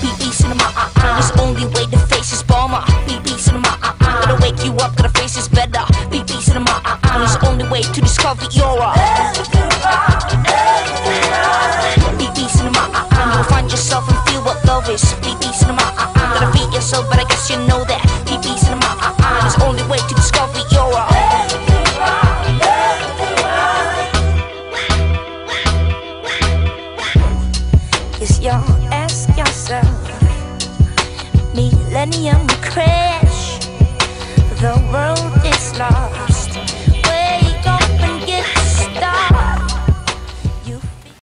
BB Cinema, There's only way to face this bomber. BB Cinema, Gotta wake you up, gotta face this better. BB Cinema, There's only way to discover your BB Cinema, You'll find yourself and feel what love is. BB Cinema, Gotta feed yourself, but I guess you know that. BB Cinema, There's only way to discover your Yes, y'all ask yourself, millennium crash, the world is lost.